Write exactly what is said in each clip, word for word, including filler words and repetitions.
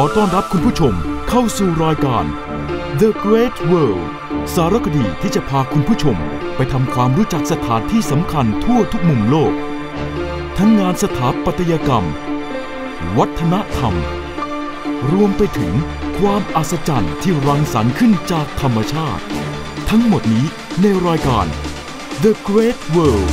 อต้อนรับคุณผู้ชมเข้าสู่รายการ The Great World สารคดีที่จะพาคุณผู้ชมไปทำความรู้จักสถานที่สำคัญทั่วทุกมุมโลกทั้งงานสถาปัตยกรรมวัฒนธรรมรวมไปถึงความอัศจรรย์ที่รังสรรค์ขึ้นจากธรรมชาติทั้งหมดนี้ในรายการ The Great World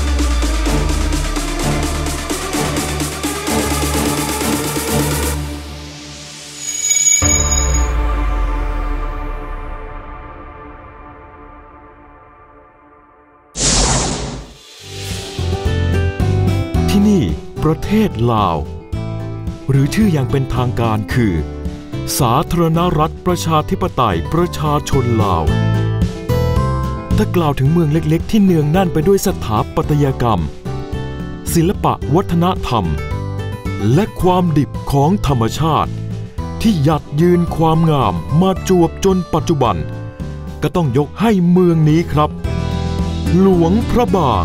ที่นี่ประเทศลาวหรือชื่ออย่างเป็นทางการคือสาธารณรัฐประชาธิปไตยประชาชนลาวถ้ากล่าวถึงเมืองเล็กๆที่เนืองแน่นไปด้วยสถาปัตยกรรมศิลปะวัฒนธรรมและความดิบของธรรมชาติที่หยัดยืนความงามมาจวบจนปัจจุบันก็ต้องยกให้เมืองนี้ครับหลวงพระบาง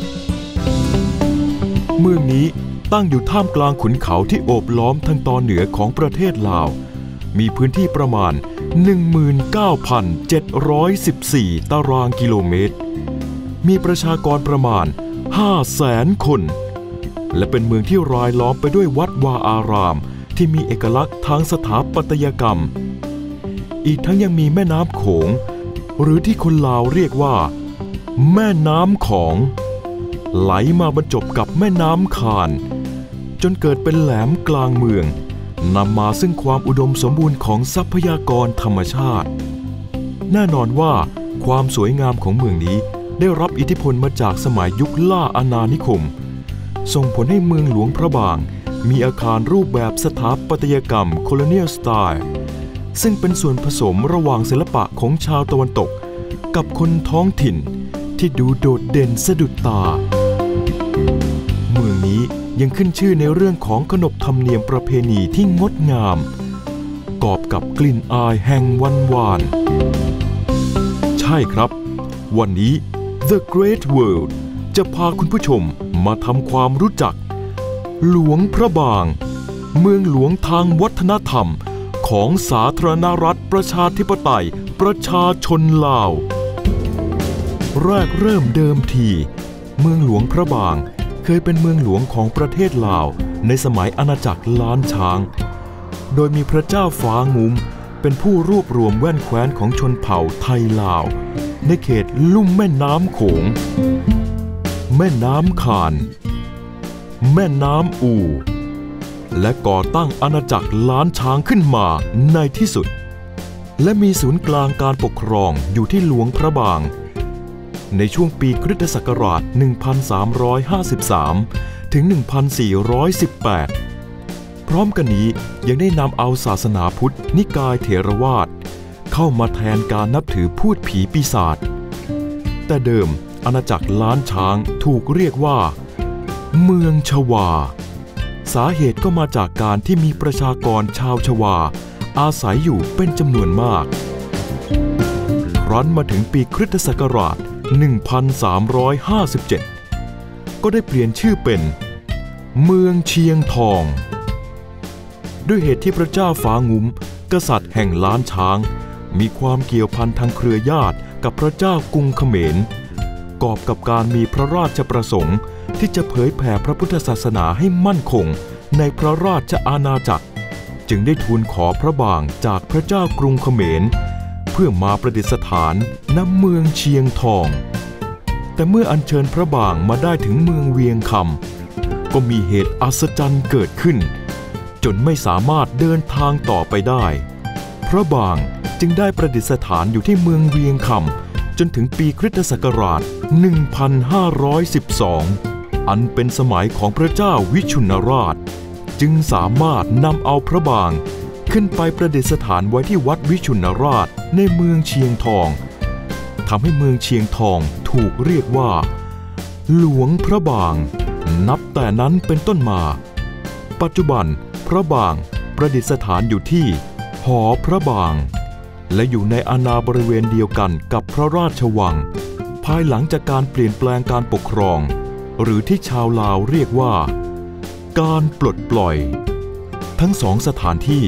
เมืองนี้ตั้งอยู่ท่ามกลางขุนเขาที่โอบล้อมทางตอนเหนือของประเทศลาวมีพื้นที่ประมาณ หนึ่งหมื่นเก้าพันเจ็ดร้อยสิบสี่ ตารางกิโลเมตรมีประชากรประมาณ ห้าแสน คนและเป็นเมืองที่รายล้อมไปด้วยวัดวาอารามที่มีเอกลักษณ์ทางสถาปัตยกรรมอีกทั้งยังมีแม่น้ำโขงหรือที่คนลาวเรียกว่าแม่น้ำของไหลมาบรรจบกับแม่น้ำคานจนเกิดเป็นแหลมกลางเมืองนำมาซึ่งความอุดมสมบูรณ์ของทรัพยากรธรรมชาติแน่นอนว่าความสวยงามของเมืองนี้ได้รับอิทธิพลมาจากสมัยยุคล่าอาณานิคมส่งผลให้เมืองหลวงพระบางมีอาคารรูปแบบสถาปัตยกรรม Colonial Style ซึ่งเป็นส่วนผสมระหว่างศิลปะของชาวตะวันตกกับคนท้องถิ่นที่ดูโดดเด่นสะดุดตาเมืองนี้ยังขึ้นชื่อในเรื่องของขนบธรรมเนียมประเพณีที่งดงามกอบกับกลิ่นอายแห่งวันวานใช่ครับวันนี้ The Great World จะพาคุณผู้ชมมาทำความรู้จักหลวงพระบางเมืองหลวงทางวัฒนธรรมของสาธารณรัฐประชาธิปไตยประชาชนลาวแรกเริ่มเดิมทีเมืองหลวงพระบางเคยเป็นเมืองหลวงของประเทศลาวในสมัยอาณาจักรล้านช้างโดยมีพระเจ้าฟ้างุ้มเป็นผู้รวบรวมแว่นแคว้นของชนเผ่าไทยลาวในเขตลุ่มแม่น้ำโขงแม่น้ำคานแม่น้ำอูและก่อตั้งอาณาจักรล้านช้างขึ้นมาในที่สุดและมีศูนย์กลางการปกครองอยู่ที่หลวงพระบางในช่วงปีคริสตศักราช หนึ่งพันสามร้อยห้าสิบสาม ถึง หนึ่งพันสี่ร้อยสิบแปด พร้อมกันนี้ยังได้นำเอาศาสนาพุทธนิกายเถรวาทเข้ามาแทนการนับถือพูดผีปีศาจแต่เดิมอาณาจักรล้านช้างถูกเรียกว่าเมืองชวาสาเหตุก็มาจากการที่มีประชากรชาวชวาอาศัยอยู่เป็นจำนวนมากครั้นมาถึงปีคริสตศักราชหนึ่งพันสามร้อยห้าสิบเจ็ด ก็ได้เปลี่ยนชื่อเป็นเมืองเชียงทองด้วยเหตุที่พระเจ้าฟ้างุ้มกษัตริย์แห่งล้านช้างมีความเกี่ยวพันทางเครือญาติกับพระเจ้ากรุงเขมรกอบกับการมีพระราชประสงค์ที่จะเผยแผ่พระพุทธศาสนาให้มั่นคงในพระราชอาณาจักรจึงได้ทูลขอพระบางจากพระเจ้ากรุงเขมรเพื่อมาประดิษฐานณเมืองเชียงทองแต่เมื่ออัญเชิญพระบางมาได้ถึงเมืองเวียงคำก็มีเหตุอัศจรรย์เกิดขึ้นจนไม่สามารถเดินทางต่อไปได้พระบางจึงได้ประดิษฐานอยู่ที่เมืองเวียงคำจนถึงปีคริสตศักราช หนึ่งพันห้าร้อยสิบสอง อันเป็นสมัยของพระเจ้าวิชุณราชจึงสามารถนำเอาพระบางขึ้นไปประดิษฐานไว้ที่วัดวิชุณราชในเมืองเชียงทองทำให้เมืองเชียงทองถูกเรียกว่าหลวงพระบางนับแต่นั้นเป็นต้นมาปัจจุบันพระบางประดิษฐานอยู่ที่หอพระบางและอยู่ในอาณาบริเวณเดียวกันกับพระราชวังภายหลังจากการเปลี่ยนแปลงการปกครองหรือที่ชาวลาวเรียกว่าการปลดปล่อยทั้งสองสถานที่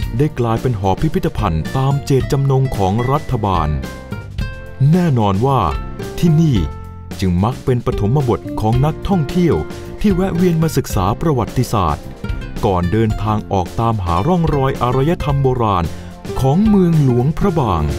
ได้กลายเป็นหอพิพิธภัณฑ์ตามเจตจำนงของรัฐบาลแน่นอนว่าที่นี่จึงมักเป็นปฐมบทของนักท่องเที่ยวที่แวะเวียนมาศึกษาประวัติศาสตร์ก่อนเดินทางออกตามหาร่องรอยอารยธรรมโบราณของเมืองหลวงพระบาง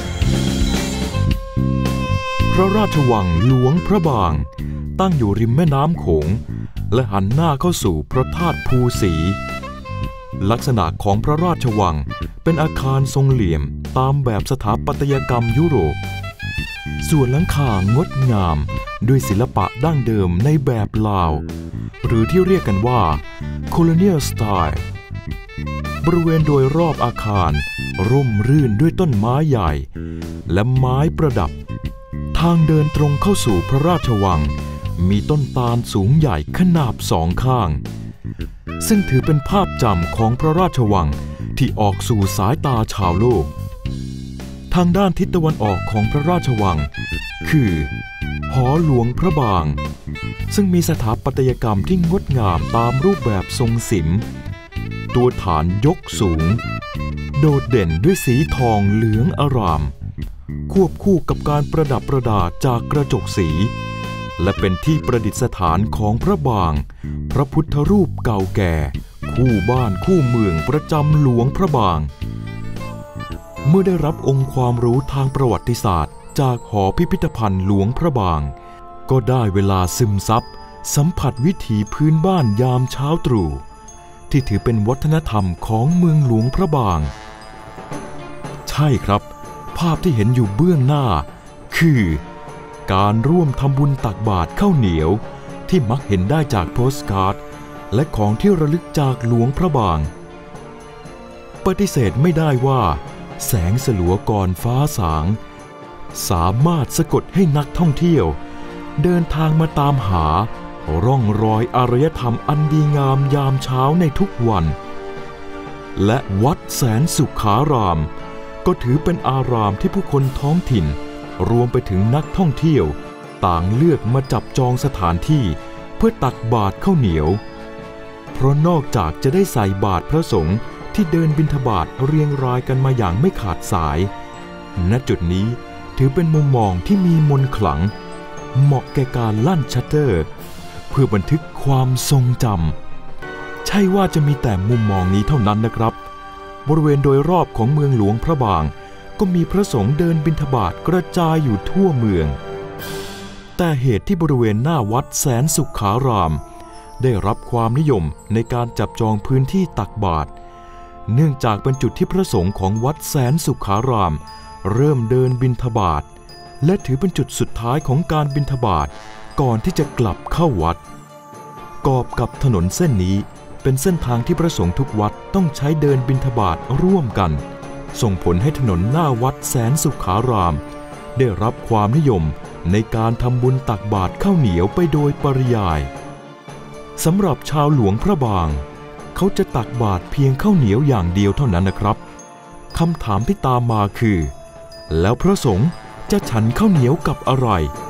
พระราชวังหลวงพระบางตั้งอยู่ริมแม่น้ำโขงและหันหน้าเข้าสู่พระธาตุภูสี ลักษณะของพระราชวังเป็นอาคารทรงเหลี่ยมตามแบบสถาปัตยกรรมยุโรปส่วนหลังคางดงามด้วยศิลปะดั้งเดิมในแบบลาวหรือที่เรียกกันว่า Colonial Style บริเวณโดยรอบอาคารร่มรื่นด้วยต้นไม้ใหญ่และไม้ประดับทางเดินตรงเข้าสู่พระราชวังมีต้นตาลสูงใหญ่ขนาบสองข้างซึ่งถือเป็นภาพจำของพระราชวังที่ออกสู่สายตาชาวโลกทางด้านทิศตะวันออกของพระราชวังคือหอหลวงพระบางซึ่งมีสถาปัตยกรรมที่งดงามตามรูปแบบทรงศิลป์ตัวฐานยกสูงโดดเด่นด้วยสีทองเหลืองอร่ามควบคู่กับการประดับประดาจากกระจกสีและเป็นที่ประดิษฐานของพระบางพระพุทธรูปเก่าแก่คู่บ้านคู่เมืองประจำหลวงพระบางเมื่อได้รับองค์ความรู้ทางประวัติศาสตร์จากหอพิพิธภัณฑ์หลวงพระบางก็ได้เวลาซึมซับสัมผัสวิถีพื้นบ้านยามเช้าตรู่ที่ถือเป็นวัฒนธรรมของเมืองหลวงพระบางใช่ครับภาพที่เห็นอยู่เบื้องหน้าคือการร่วมทำบุญตักบาตรข้าวเหนียวที่มักเห็นได้จากโปสการ์ดและของที่ระลึกจากหลวงพระบางปฏิเสธไม่ได้ว่าแสงสลัวก่อนฟ้าสางสามารถสะกดให้นักท่องเที่ยวเดินทางมาตามหาร่องรอยอารยธรรมอันดีงามยามเช้าในทุกวันและวัดแสนสุขารามก็ถือเป็นอารามที่ผู้คนท้องถิ่นรวมไปถึงนักท่องเที่ยวต่างเลือกมาจับจองสถานที่เพื่อตักบาตรข้าวเหนียวเพราะนอกจากจะได้ใส่บาตรพระสงฆ์ที่เดินบิณฑบาตเรียงรายกันมาอย่างไม่ขาดสายณจุดนี้ถือเป็นมุมมองที่มีมนต์ขลังเหมาะแก่การลั่นชัตเตอร์เพื่อบันทึกความทรงจำใช่ว่าจะมีแต่มุมมองนี้เท่านั้นนะครับบริเวณโดยรอบของเมืองหลวงพระบางก็มีพระสงฆ์เดินบิณฑบาตกระจายอยู่ทั่วเมืองแต่เหตุที่บริเวณหน้าวัดแสนสุขารามได้รับความนิยมในการจับจองพื้นที่ตักบาตรเนื่องจากเป็นจุดที่พระสงฆ์ของวัดแสนสุขารามเริ่มเดินบิณฑบาตและถือเป็นจุดสุดท้ายของการบิณฑบาตก่อนที่จะกลับเข้าวัดกอบกับถนนเส้นนี้เป็นเส้นทางที่พระสงฆ์ทุกวัดต้องใช้เดินบิณฑบาตร่วมกันส่งผลให้ถนนหน้าวัดแสนสุขารามได้รับความนิยมในการทำบุญตักบาตรข้าวเหนียวไปโดยปริยายสำหรับชาวหลวงพระบางเขาจะตักบาตรเพียงข้าวเหนียวอย่างเดียวเท่านั้นนะครับคำถามที่ตามมาคือแล้วพระสงฆ์จะฉันข้าวเหนียวกับอะไร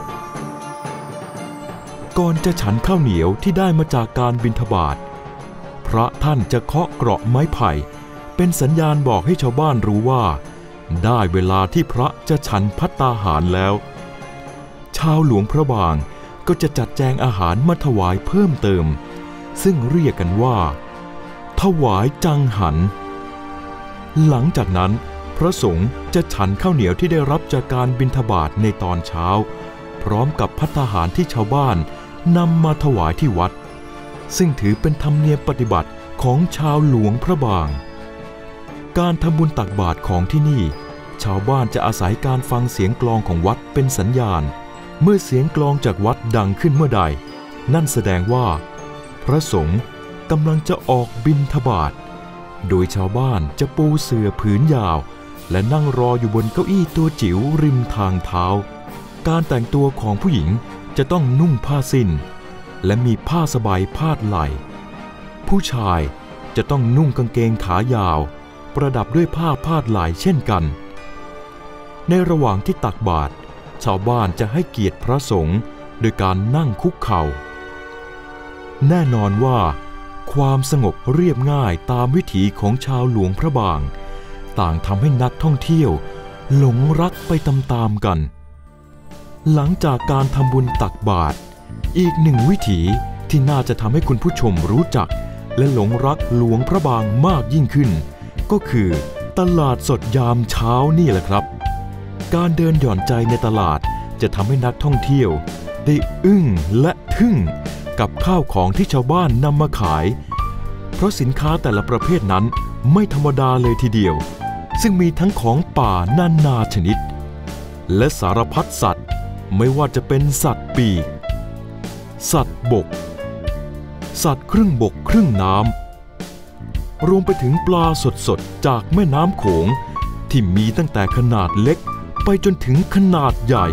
ก่อนจะฉันข้าวเหนียวที่ได้มาจากการบิณฑบาตพระท่านจะเคาะเกราะไม้ไผ่เป็นสัญญาณบอกให้ชาวบ้านรู้ว่าได้เวลาที่พระจะฉันภัตตาหารแล้วชาวหลวงพระบางก็จะจัดแจงอาหารมาถวายเพิ่มเติมซึ่งเรียกกันว่าถวายจังหันหลังจากนั้นพระสงฆ์จะฉันข้าวเหนียวที่ได้รับจากการบิณฑบาตในตอนเช้าพร้อมกับภัตตาหารที่ชาวบ้านนำมาถวายที่วัดซึ่งถือเป็นธรรมเนียมปฏิบัติของชาวหลวงพระบางการทำบุญตักบาตรของที่นี่ชาวบ้านจะอาศัยการฟังเสียงกลองของวัดเป็นสัญญาณเมื่อเสียงกลองจากวัดดังขึ้นเมื่อใดนั่นแสดงว่าพระสงฆ์กำลังจะออกบิณฑบาตโดยชาวบ้านจะปูเสื่อผืนยาวและนั่งรออยู่บนเก้าอี้ตัวจิ๋วริมทางเท้าการแต่งตัวของผู้หญิงจะต้องนุ่งผ้าสิ้นและมีผ้าสบายพาดไหล่ผู้ชายจะต้องนุ่งกางเกงขายาวประดับด้วยผ้าพาดไหล่เช่นกันในระหว่างที่ตักบาตรชาวบ้านจะให้เกียรติพระสงฆ์โดยการนั่งคุกเข่าแน่นอนว่าความสงบเรียบง่ายตามวิถีของชาวหลวงพระบางต่างทำให้นักท่องเที่ยวหลงรักไปตามๆกันหลังจากการทำบุญตักบาตรอีกหนึ่งวิถีที่น่าจะทำให้คุณผู้ชมรู้จักและหลงรักหลวงพระบางมากยิ่งขึ้นก็คือตลาดสดยามเช้านี่แหละครับการเดินหย่อนใจในตลาดจะทำให้นักท่องเที่ยวได้อึ้งและทึ่งกับข้าวของที่ชาวบ้านนำมาขายเพราะสินค้าแต่ละประเภทนั้นไม่ธรรมดาเลยทีเดียวซึ่งมีทั้งของป่านานาชนิดและสารพัดสัตว์ไม่ว่าจะเป็นสัตว์ปีกสัตว์บกสัตว์ครึ่งบกครึ่งน้ำรวมไปถึงปลาสดๆจากแม่น้ำโขงที่มีตั้งแต่ขนาดเล็กไปจนถึงขนาดใหญ่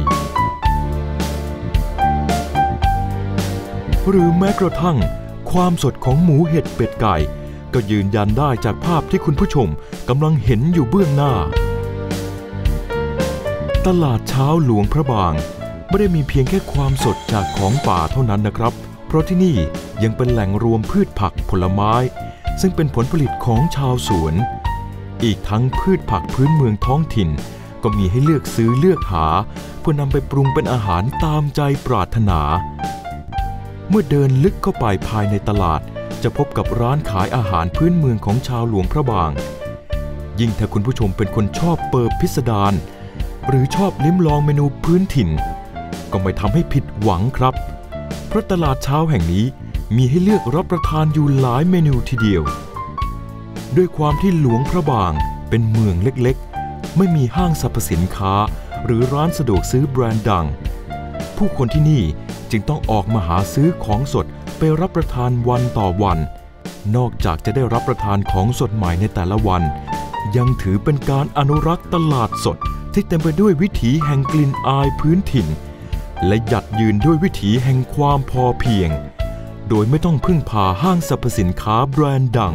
หรือแม้กระทั่งความสดของหมูเห็ดเป็ดไก่ก็ยืนยันได้จากภาพที่คุณผู้ชมกำลังเห็นอยู่เบื้องหน้าตลาดเช้าหลวงพระบางไม่ได้มีเพียงแค่ความสดจากของป่าเท่านั้นนะครับเพราะที่นี่ยังเป็นแหล่งรวมพืชผักผลไม้ซึ่งเป็นผลผลิตของชาวสวนอีกทั้งพืชผักพื้นเมืองท้องถิ่นก็มีให้เลือกซื้อเลือกหาเพื่อนำไปปรุงเป็นอาหารตามใจปรารถนาเมื่อเดินลึกเข้าไปภายในตลาดจะพบกับร้านขายอาหารพื้นเมืองของชาวหลวงพระบางยิ่งถ้าคุณผู้ชมเป็นคนชอบเปิบพิสดารหรือชอบลิ้มลองเมนูพื้นถิ่นก็ไม่ทำให้ผิดหวังครับเพราะตลาดเช้าแห่งนี้มีให้เลือกรับประทานอยู่หลายเมนูทีเดียวด้วยความที่หลวงพระบางเป็นเมืองเล็กๆไม่มีห้างสรรพสินค้าหรือร้านสะดวกซื้อแบรนด์ดังผู้คนที่นี่จึงต้องออกมาหาซื้อของสดไปรับประทานวันต่อวันนอกจากจะได้รับประทานของสดใหม่ในแต่ละวันยังถือเป็นการอนุรักษ์ตลาดสดที่เต็มไปด้วยวิถีแห่งกลิ่นอายพื้นถิ่นและหยัดยืนด้วยวิถีแห่งความพอเพียงโดยไม่ต้องพึ่งพาห้างสรรพสินค้าแบรนด์ดัง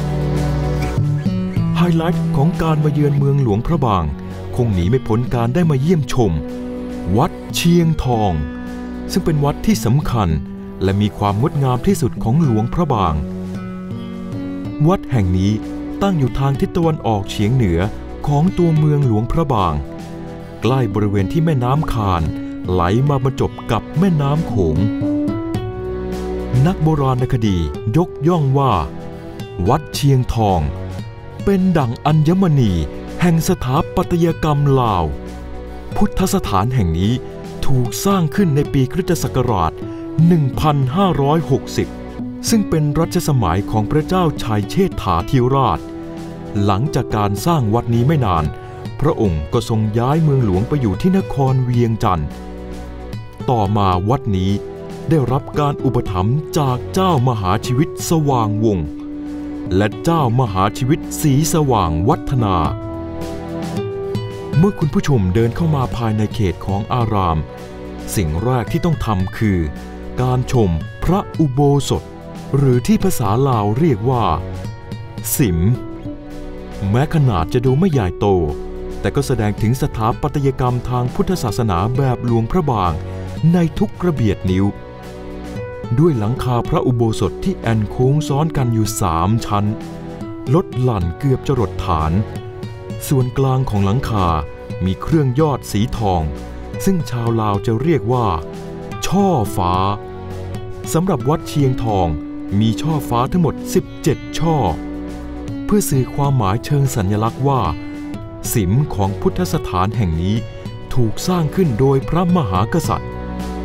ไฮไลท์ของการมาเยือนเมืองหลวงพระบางคงหนีไม่พ้นการได้มาเยี่ยมชมวัดเชียงทองซึ่งเป็นวัดที่สำคัญและมีความงดงามที่สุดของหลวงพระบางวัดแห่งนี้ตั้งอยู่ทางทิศตะวันออกเฉียงเหนือของตัวเมืองหลวงพระบางใกล้บริเวณที่แม่น้ำคานไหลมาบรรจบกับแม่น้ำโขงนักโบราณคดียกย่องว่าวัดเชียงทองเป็นดั่งอัญมณีแห่งสถาปัตยกรรมลาวพุทธสถานแห่งนี้ถูกสร้างขึ้นในปีคริสตศักราช หนึ่งพันห้าร้อยหกสิบ ซึ่งเป็นรัชสมัยของพระเจ้าชัยเชษฐาธิราชหลังจากการสร้างวัดนี้ไม่นานพระองค์ก็ทรงย้ายเมืองหลวงไปอยู่ที่นครเวียงจันทร์ต่อมาวัดนี้ได้รับการอุปถัมภ์จากเจ้ามหาชีวิตสว่างวงศ์และเจ้ามหาชีวิตศรีสว่างวัฒนาเมื่อคุณผู้ชมเดินเข้ามาภายในเขตของอารามสิ่งแรกที่ต้องทำคือการชมพระอุโบสถหรือที่ภาษาลาวเรียกว่าสิมแม้ขนาดจะดูไม่ใหญ่โตแต่ก็แสดงถึงสถาปัตยกรรมทางพุทธศาสนาแบบหลวงพระบางในทุกกระเบียดนิ้วด้วยหลังคาพระอุโบสถที่แอนโค้งซ้อนกันอยู่สามชั้นลดหลั่นเกือบจะรดฐานส่วนกลางของหลังคามีเครื่องยอดสีทองซึ่งชาวลาวจะเรียกว่าช่อฟ้าสำหรับวัดเชียงทองมีช่อฟ้าทั้งหมดสิบเจ็ดช่อเพื่อสื่อความหมายเชิงสัญลักษณ์ว่าสิมของพุทธสถานแห่งนี้ถูกสร้างขึ้นโดยพระมหากษัตริย์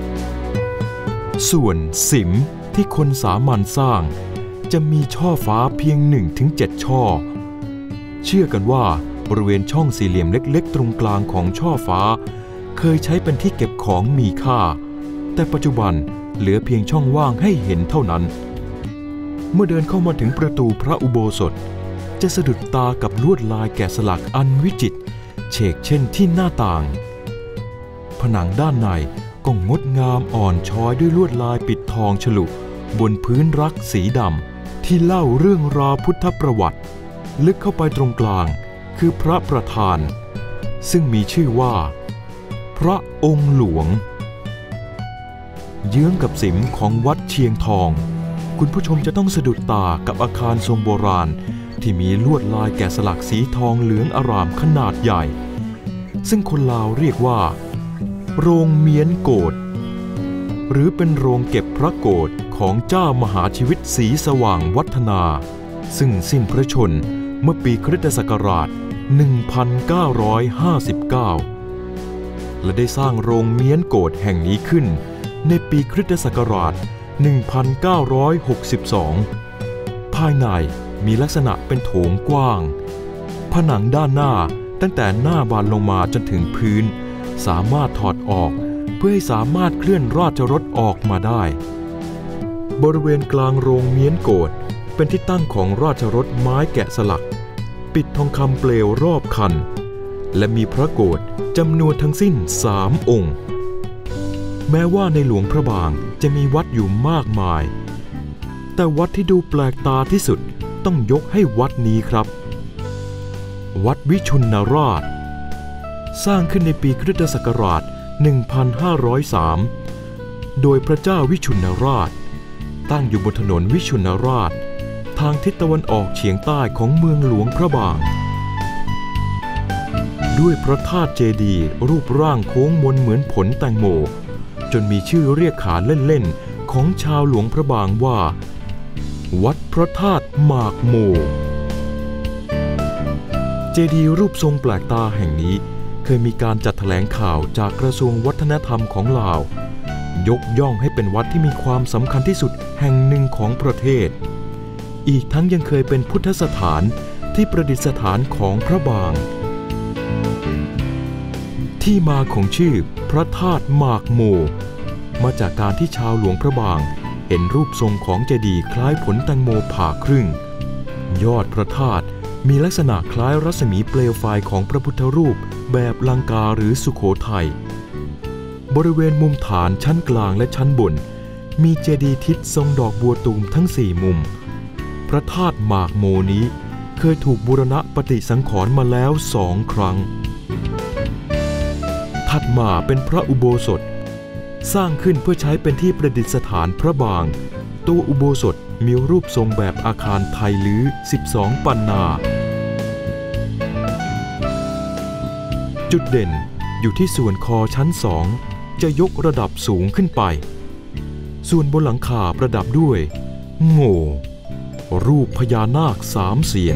ส่วนสิมที่คนสามัญสร้างจะมีช่อฟ้าเพียง หนึ่งถึงเจ็ด ช่อเชื่อกันว่าบริเวณช่องสี่เหลี่ยมเล็กๆตรงกลางของช่อฟ้าเคยใช้เป็นที่เก็บของมีค่าแต่ปัจจุบันเหลือเพียงช่องว่างให้เห็นเท่านั้นเมื่อเดินเข้ามาถึงประตูพระอุโบสถจะสะดุดตากับลวดลายแกะสลักอันวิจิตรเฉกเช่นที่หน้าต่างผนังด้านในก็งดงามอ่อนช้อยด้วยลวดลายปิดทองฉลุบนพื้นรักสีดำที่เล่าเรื่องราวพุทธประวัติลึกเข้าไปตรงกลางคือพระประธานซึ่งมีชื่อว่าพระองค์หลวงเยื้องกับสิมของวัดเชียงทองคุณผู้ชมจะต้องสะดุดตากับอาคารทรงโบราณที่มีลวดลายแกะสลักสีทองเหลืองอร่ามขนาดใหญ่ซึ่งคนลาวเรียกว่าโรงเมียนโกฐหรือเป็นโรงเก็บพระโกฐของเจ้ามหาชีวิตศรีสว่างวัฒนาซึ่งสิ้นพระชนม์เมื่อปีคริสตศักราช หนึ่งพันเก้าร้อยห้าสิบเก้า และได้สร้างโรงเมียนโกฐแห่งนี้ขึ้นในปีคริสตศักราช หนึ่งพันเก้าร้อยหกสิบสอง ภายในมีลักษณะเป็นโถงกว้างผนังด้านหน้าตั้งแต่หน้าบานลงมาจนถึงพื้นสามารถถอดออกเพื่อให้สามารถเคลื่อนราชรถออกมาได้บริเวณกลางโรงเมียนโกฐเป็นที่ตั้งของราชรถไม้แกะสลักปิดทองคำเปลวรอบคันและมีพระโกฐจำนวนทั้งสิ้นสามองค์แม้ว่าในหลวงพระบางจะมีวัดอยู่มากมายแต่วัดที่ดูแปลกตาที่สุดต้องยกให้วัดนี้ครับวัดวิชุนนราชสร้างขึ้นในปีคริสตศักราช หนึ่งพันห้าร้อยสาม โดยพระเจ้าวิชุนนราชตั้งอยู่บนถนนวิชุนนราชทางทิศตะวันออกเฉียงใต้ของเมืองหลวงพระบางด้วยพระธาตุเจดีย์รูปร่างโค้งมนเหมือนผลแตงโมจนมีชื่อเรียกขานเล่นๆของชาวหลวงพระบางว่าวัดพระธาตุหมากโมเจดีย์รูปทรงแปลกตาแห่งนี้เคยมีการจัดแถลงข่าวจากกระทรวงวัฒนธรรมของลาวยกย่องให้เป็นวัดที่มีความสำคัญที่สุดแห่งหนึ่งของประเทศอีกทั้งยังเคยเป็นพุทธสถานที่ประดิษฐานของพระบางที่มาของชื่อพระธาตุหมากโมมาจากการที่ชาวหลวงพระบางเห็นรูปทรงของเจดีย์คล้ายผลแตงโมผ่าครึ่งยอดพระธาตุมีลักษณะคล้ายรัศมีเปลวไฟของพระพุทธรูปแบบลังกาหรือสุโขทัยบริเวณมุมฐานชั้นกลางและชั้นบนมีเจดีย์ทิศทรงดอกบัวตูมทั้งสี่มุมพระธาตุหมากโมนี้เคยถูกบูรณะปฏิสังขรณ์มาแล้วสองครั้งถัดมาเป็นพระอุโบสถสร้างขึ้นเพื่อใช้เป็นที่ประดิษฐานพระบางตัวอุโบสถมีรูปทรงแบบอาคารไทยลื้อสิบสองปันนาจุดเด่นอยู่ที่ส่วนคอชั้นสองจะยกระดับสูงขึ้นไปส่วนบนหลังคาประดับด้วยโง่รูปพญานาคสามเสียน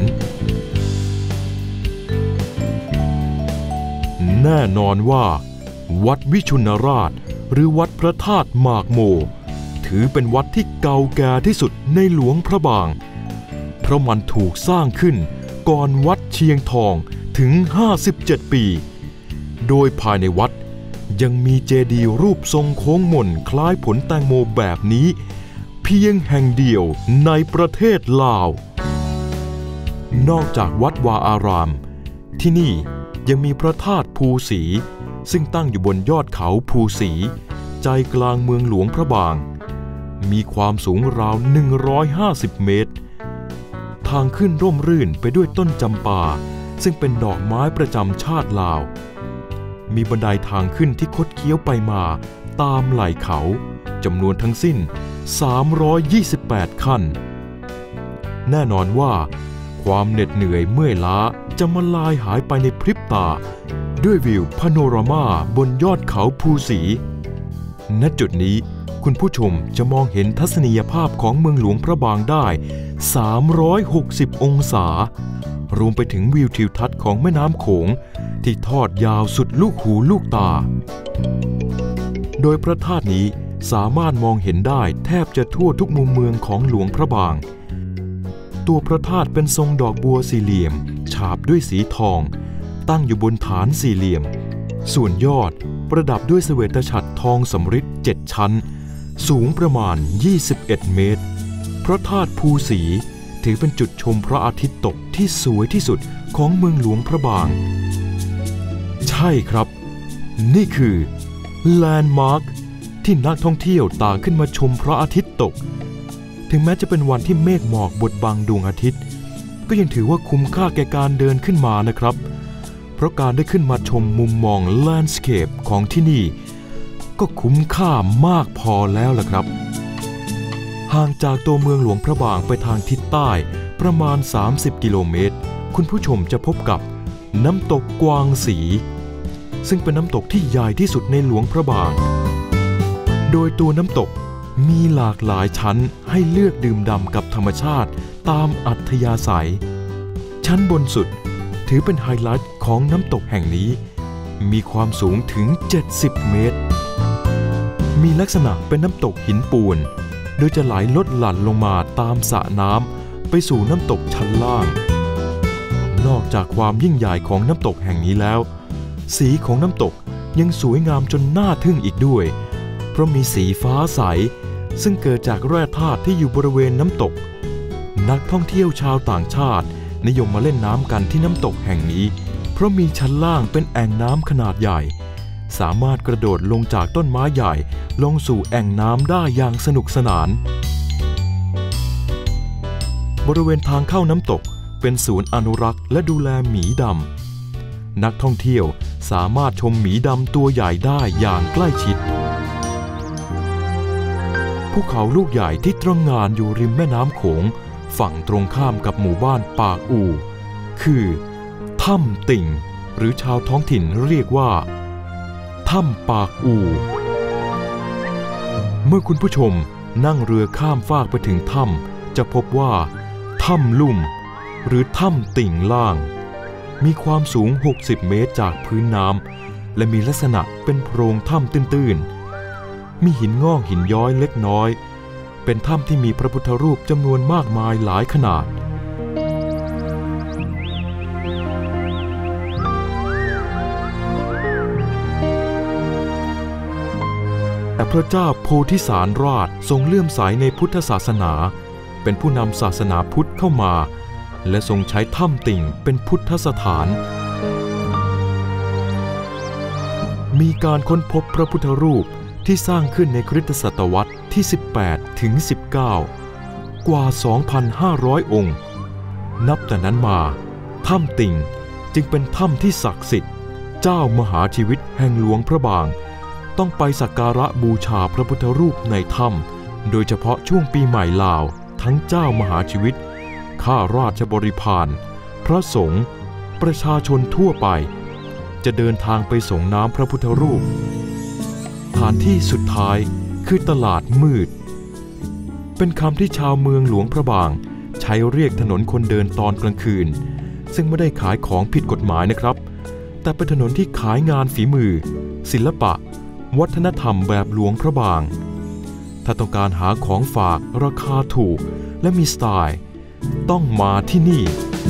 แน่นอนว่าวัดวิชุนราชหรือวัดพระธาตุหมากโมถือเป็นวัดที่เก่าแก่ที่สุดในหลวงพระบางเพราะมันถูกสร้างขึ้นก่อนวัดเชียงทองถึงห้าสิบเจ็ดปีโดยภายในวัดยังมีเจดีย์รูปทรงโค้งมนคล้ายผลแตงโมแบบนี้เพียงแห่งเดียวในประเทศลาวนอกจากวัดวาอารามที่นี่ยังมีพระธาตุภูสีซึ่งตั้งอยู่บนยอดเขาภูสีใจกลางเมืองหลวงพระบางมีความสูงราวหนึ่งร้อยห้าสิบเมตรทางขึ้นร่มรื่นไปด้วยต้นจำปาซึ่งเป็นดอกไม้ประจำชาติลาวมีบันไดทางขึ้นที่คดเคี้ยวไปมาตามไหล่เขาจำนวนทั้งสิ้นสามร้อยยี่สิบแปดขั้นแน่นอนว่าความเหน็ดเหนื่อยเมื่อยล้าจะมาลายหายไปในพริบตาด้วยวิวพาโนรามาบนยอดเขาภูสีณจุดนี้คุณผู้ชมจะมองเห็นทัศนียภาพของเมืองหลวงพระบางได้สามร้อยหกสิบองศารวมไปถึงวิวทิวทัศน์ของแม่น้ำโขงที่ทอดยาวสุดลูกหูลูกตาโดยพระธาตุนี้สามารถมองเห็นได้แทบจะทั่วทุกมุมเมืองของหลวงพระบางตัวพระธาตุเป็นทรงดอกบัวสี่เหลี่ยมฉาบด้วยสีทองตั้งอยู่บนฐานสี่เหลี่ยมส่วนยอดประดับด้วยเสวตฉัตรทองสำริดเจ็ดชั้นสูงประมาณยี่สิบเอ็ดเมตรพระธาตุภูสีถือเป็นจุดชมพระอาทิตย์ตกที่สวยที่สุดของเมืองหลวงพระบางใช่ครับนี่คือแลนด์มาร์คที่นักท่องเที่ยวต่างขึ้นมาชมพระอาทิตย์ตกถึงแม้จะเป็นวันที่เมฆหมอกบดบังดวงอาทิตย์ก็ยังถือว่าคุ้มค่าแก่การเดินขึ้นมานะครับเพราะการได้ขึ้นมาชมมุมมองแลนด์สเคปของที่นี่ก็คุ้มค่ามากพอแล้วล่ะครับห่างจากตัวเมืองหลวงพระบางไปทางทิศใต้ประมาณสามสิบกิโลเมตรคุณผู้ชมจะพบกับน้ำตกกวางสีซึ่งเป็นน้ำตกที่ใหญ่ที่สุดในหลวงพระบางโดยตัวน้ำตกมีหลากหลายชั้นให้เลือกดื่มด่ำกับธรรมชาติตามอัธยาศัยชั้นบนสุดถือเป็นไฮไลท์ของน้ำตกแห่งนี้มีความสูงถึงเจ็ดสิบเมตรมีลักษณะเป็นน้ำตกหินปูนโดยจะไหลลดหลั่นลงมาตามสระน้ำไปสู่น้ำตกชั้นล่างนอกจากความยิ่งใหญ่ของน้ำตกแห่งนี้แล้วสีของน้ำตกยังสวยงามจนน่าทึ่งอีกด้วยเพราะมีสีฟ้าใสซึ่งเกิดจากแร่ธาตุที่อยู่บริเวณน้ำตกนักท่องเที่ยวชาวต่างชาตินิยมมาเล่นน้ำกันที่น้ำตกแห่งนี้เพราะมีชั้นล่างเป็นแอ่งน้ำขนาดใหญ่สามารถกระโดดลงจากต้นไม้ใหญ่ลงสู่แอ่งน้ำได้อย่างสนุกสนานบริเวณทางเข้าน้ำตกเป็นศูนย์อนุรักษ์และดูแลหมีดำนักท่องเที่ยวสามารถชมหมีดำตัวใหญ่ได้อย่างใกล้ชิดภูเขาลูกใหญ่ที่ตระหง่านอยู่ริมแม่น้ำโขงฝั่งตรงข้ามกับหมู่บ้านปากอู่คือถ้ำติ่งหรือชาวท้องถิ่นเรียกว่าถ้ำปากอู่เมื่อคุณผู้ชมนั่งเรือข้ามฟากไปถึงถ้ำจะพบว่าถ้ำลุ่มหรือถ้ำติ่งล่างมีความสูงหกสิบเมตรจากพื้นน้ำและมีลักษณะเป็นโพรงถ้ำตื้นๆมีหินงอกหินย้อยเล็กน้อยเป็นถ้ำที่มีพระพุทธรูปจำนวนมากมายหลายขนาดแต่พระเจ้าโพธิสารราชทรงเลื่อมใสในพุทธศาสนาเป็นผู้นำศาสนาพุทธเข้ามาและทรงใช้ถ้ำติ่งเป็นพุทธสถานมีการค้นพบพระพุทธรูปที่สร้างขึ้นในคริสตศตวรรษที่สิบแปดถึงสิบเก้ากว่า สองพันห้าร้อย องค์นับแต่นั้นมาถ้ำติ่งจึงเป็นถ้ำที่ศักดิ์สิทธิ์เจ้ามหาชีวิตแห่งหลวงพระบางต้องไปสักการะบูชาพระพุทธรูปในถ้ำโดยเฉพาะช่วงปีใหม่ลาวทั้งเจ้ามหาชีวิตข้าราชบริพารพระสงฆ์ประชาชนทั่วไปจะเดินทางไปส่งน้ำพระพุทธรูปสถานที่สุดท้ายคือตลาดมืดเป็นคำที่ชาวเมืองหลวงพระบางใช้เรียกถนนคนเดินตอนกลางคืนซึ่งไม่ได้ขายของผิดกฎหมายนะครับแต่เป็นถนนที่ขายงานฝีมือศิลปะวัฒนธรรมแบบหลวงพระบางถ้าต้องการหาของฝากราคาถูกและมีสไตล์ต้องมาที่นี่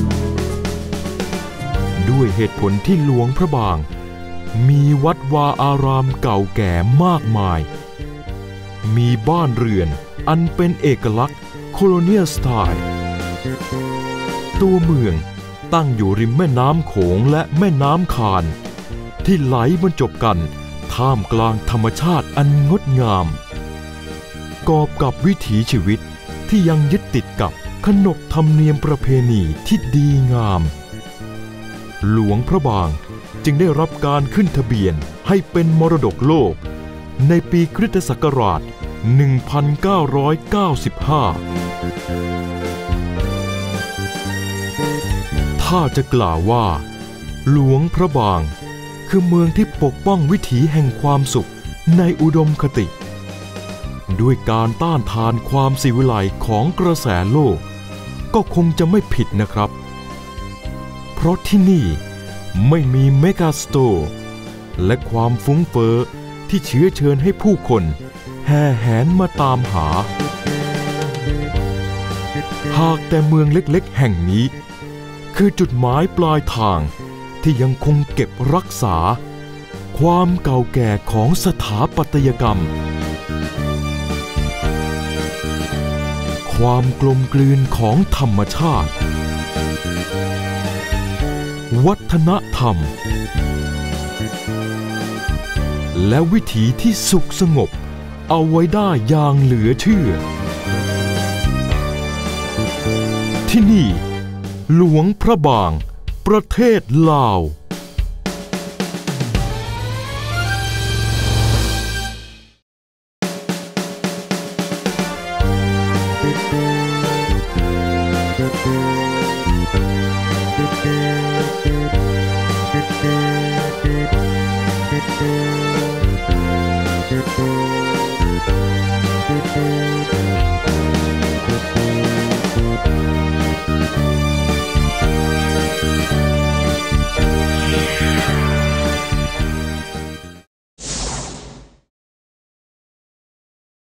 ด้วยเหตุผลที่หลวงพระบางมีวัดวาอารามเก่าแก่มากมายมีบ้านเรือนอันเป็นเอกลักษณ์โคโลเนียลสไตล์ตัวเมืองตั้งอยู่ริมแม่น้ำโขงและแม่น้ำคานที่ไหลบรรจบกันท่ามกลางธรรมชาติอันงดงามกอบกับวิถีชีวิตที่ยังยึดติดกับขนบธรรมเนียมประเพณีที่ดีงามหลวงพระบางจึงได้รับการขึ้นทะเบียนให้เป็นมรดกโลกในปีคริสตศักราช หนึ่งพันเก้าร้อยเก้าสิบห้า ถ้าจะกล่าวว่าหลวงพระบางคือเมืองที่ปกป้องวิถีแห่งความสุขในอุดมคติด้วยการต้านทานความสิวิไลซ์ของกระแสโลกก็คงจะไม่ผิดนะครับเพราะที่นี่ไม่มีเมกาสโตร์และความฟุ้งเฟ้อที่เชื้อเชิญให้ผู้คนแห่แหนมาตามหาหากแต่เมืองเล็กๆแห่งนี้คือจุดหมายปลายทางที่ยังคงเก็บรักษาความเก่าแก่ของสถาปัตยกรรมความกลมกลืนของธรรมชาติวัฒนธรรมและวิถีที่สุขสงบเอาไว้ได้อย่างเหลือเชื่อที่นี่หลวงพระบางประเทศลาว Thank you.